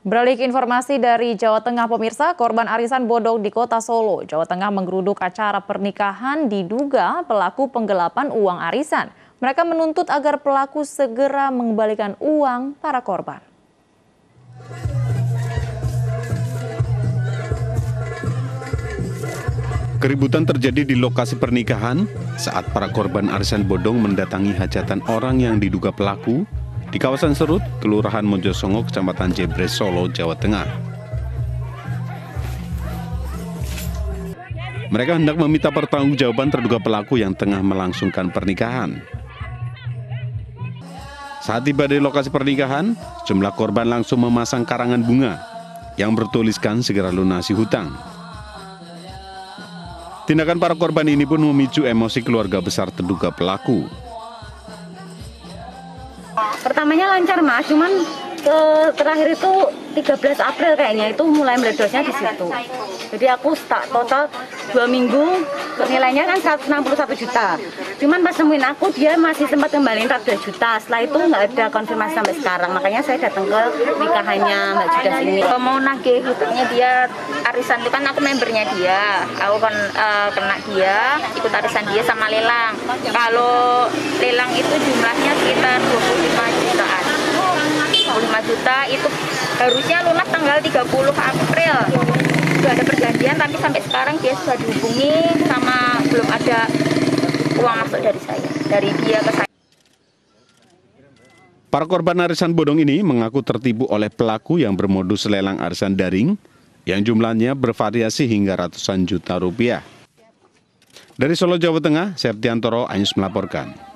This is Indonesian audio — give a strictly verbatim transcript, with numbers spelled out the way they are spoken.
Beralih ke informasi dari Jawa Tengah, pemirsa, korban arisan bodong di kota Solo, Jawa Tengah menggeruduk acara pernikahan diduga pelaku penggelapan uang arisan. Mereka menuntut agar pelaku segera mengembalikan uang para korban. Keributan terjadi di lokasi pernikahan saat para korban arisan bodong mendatangi hajatan orang yang diduga pelaku di kawasan Serut, Kelurahan Mojosongo, Kecamatan Jebres, Solo, Jawa Tengah. Mereka hendak meminta pertanggungjawaban terduga pelaku yang tengah melangsungkan pernikahan. Saat tiba di lokasi pernikahan, sejumlah korban langsung memasang karangan bunga yang bertuliskan segera lunasi hutang. Tindakan para korban ini pun memicu emosi keluarga besar terduga pelaku. Pertamanya lancar mas, cuman ke terakhir itu tiga belas April kayaknya itu mulai meledosnya di situ. Jadi aku start total dua minggu, nilainya kan seratus enam puluh satu juta. Cuman pas nemuin aku dia masih sempat kembaliin empat belas juta. Setelah itu nggak ada konfirmasi sampai sekarang. Makanya saya datang ke nikahannya Mbak Judas ini. Kalau mau nagih hutangnya dia arisan itu kan aku membernya dia. Aku kan uh, kena dia, ikut arisan dia sama lelang. Kalau lelang itu jumlahnya sekitar dua puluh lima jutaan. dua puluh lima juta itu harusnya lunas tanggal tiga puluh April. Sudah ada perjanjian tapi sampai sekarang dia sudah dihubungi sama belum ada uang masuk dari saya, dari dia ke saya. Para korban arisan bodong ini mengaku tertipu oleh pelaku yang bermodus lelang arisan daring yang jumlahnya bervariasi hingga ratusan juta rupiah. Dari Solo, Jawa Tengah, Septiantoro Anyus melaporkan.